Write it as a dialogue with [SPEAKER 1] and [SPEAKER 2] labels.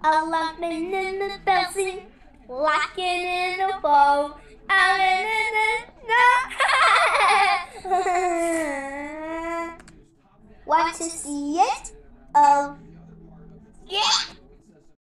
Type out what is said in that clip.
[SPEAKER 1] A lumping in the bouncing, locking in the bowl. I'm in the Want to see it? Oh, yeah.